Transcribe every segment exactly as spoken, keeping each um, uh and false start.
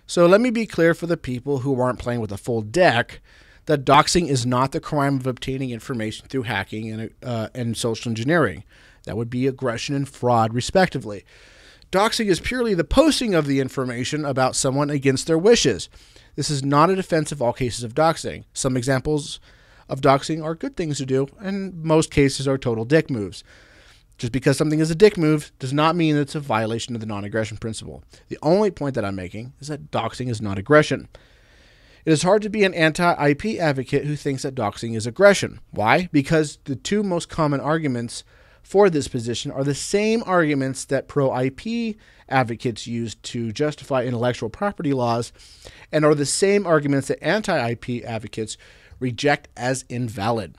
So let me be clear for the people who aren't playing with a full deck that doxing is not the crime of obtaining information through hacking and, uh, and social engineering. That would be aggression and fraud, respectively. Doxing is purely the posting of the information about someone against their wishes. This is not a defense of all cases of doxing. Some examples of doxing are good things to do, and most cases are total dick moves. Just because something is a dick move does not mean it's a violation of the non-aggression principle. The only point that I'm making is that doxing is not aggression. It is hard to be an anti-I P advocate who thinks that doxing is aggression. Why? Because the two most common arguments for this position are the same arguments that pro-I P advocates use to justify intellectual property laws, and are the same arguments that anti-I P advocates reject as invalid.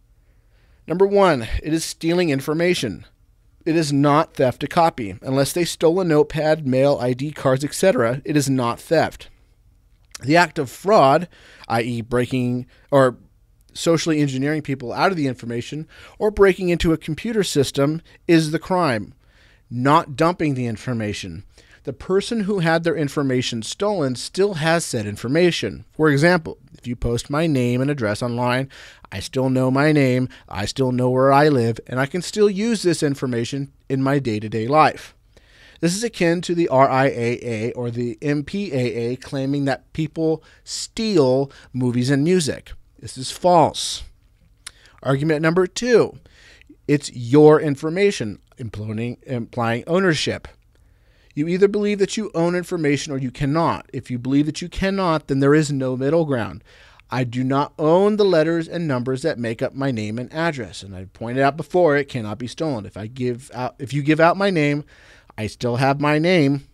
Number one, it is stealing information. It is not theft to copy. Unless they stole a notepad, mail, I D cards, et cetera, it is not theft. The act of fraud, that is breaking or socially engineering people out of the information or breaking into a computer system, is the crime, not dumping the information. The person who had their information stolen still has said information. For example, if you post my name and address online, I still know my name, I still know where I live, and I can still use this information in my day-to-day life. This is akin to the R I A A or the M P A A claiming that people steal movies and music. This is false. Argument number two, it's your information, implying, implying ownership. You either believe that you own information or you cannot. If you believe that you cannot, then there is no middle ground. I do not own the letters and numbers that make up my name and address. And I pointed out before, it cannot be stolen. If I give out, if you give out my name, I still have my name.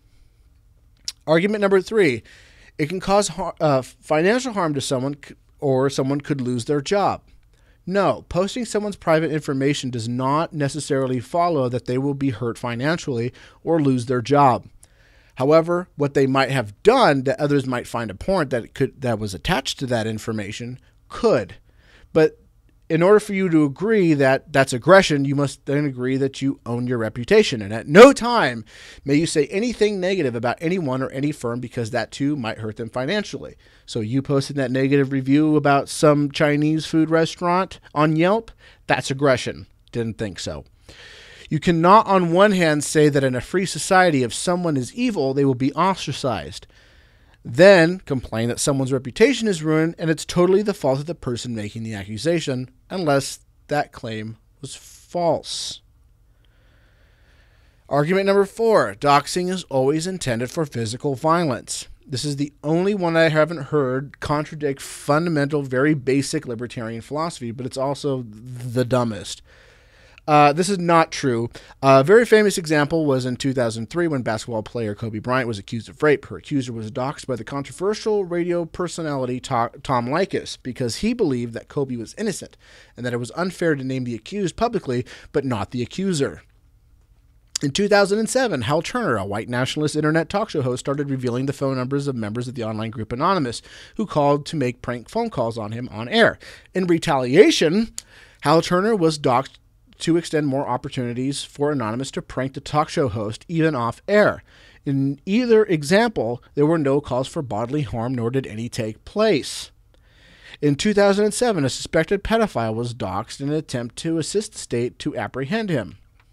Argument number three, it can cause har- uh, financial harm to someone, or someone could lose their job. No, posting someone's private information does not necessarily follow that they will be hurt financially or lose their job. However, what they might have done that others might find abhorrent that could that was attached to that information could. But in order for you to agree that that's aggression, you must then agree that you own your reputation. And at no time may you say anything negative about anyone or any firm, because that too might hurt them financially. So you posted that negative review about some Chinese food restaurant on Yelp, that's aggression. Didn't think so. You cannot on one hand say that in a free society, if someone is evil, they will be ostracized. Then complain that someone's reputation is ruined and it's totally the fault of the person making the accusation, unless that claim was false. Argument number four, doxing is always intended for physical violence. This is the only one I haven't heard contradict fundamental, very basic libertarian philosophy, but it's also the dumbest. Uh, this is not true. A very famous example was in two thousand three when basketball player Kobe Bryant was accused of rape. Her accuser was doxxed by the controversial radio personality Tom Leykis because he believed that Kobe was innocent and that it was unfair to name the accused publicly, but not the accuser. In two thousand seven, Hal Turner, a white nationalist internet talk show host, started revealing the phone numbers of members of the online group Anonymous who called to make prank phone calls on him on air. In retaliation, Hal Turner was doxxed to extend more opportunities for Anonymous to prank the talk show host, even off air. In either example, there were no calls for bodily harm, nor did any take place. In two thousand seven, a suspected pedophile was doxxed in an attempt to assist the state to apprehend him.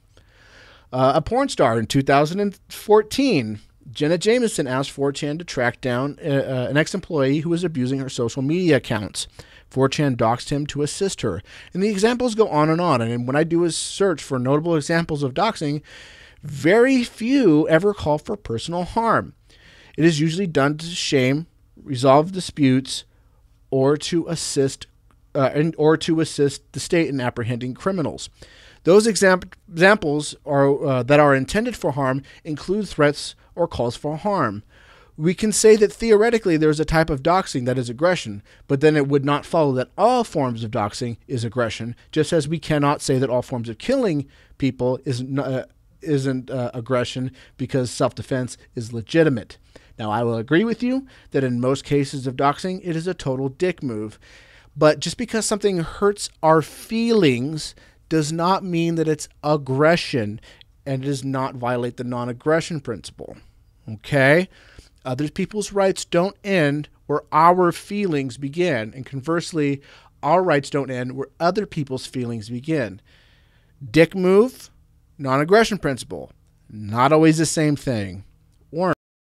Uh, a porn star in two thousand fourteen, Jenna Jameson asked four chan to track down uh, uh, an ex-employee who was abusing her social media accounts. four chan doxed him to assist her. And the examples go on and on. And when I do a search for notable examples of doxing, very few ever call for personal harm. It is usually done to shame, resolve disputes, or to assist uh, and, or to assist the state in apprehending criminals. Those exam- examples are, uh, that are intended for harm include threats or calls for harm. We can say that theoretically there's a type of doxing that is aggression, but then it would not follow that all forms of doxing is aggression, just as we cannot say that all forms of killing people is, uh, isn't uh, aggression because self-defense is legitimate. Now, I will agree with you that in most cases of doxing, it is a total dick move. But just because something hurts our feelings does not mean that it's aggression, and it does not violate the non-aggression principle. Okay? Other people's rights don't end where our feelings begin. And conversely, our rights don't end where other people's feelings begin. Dick move, non-aggression principle. Not always the same thing.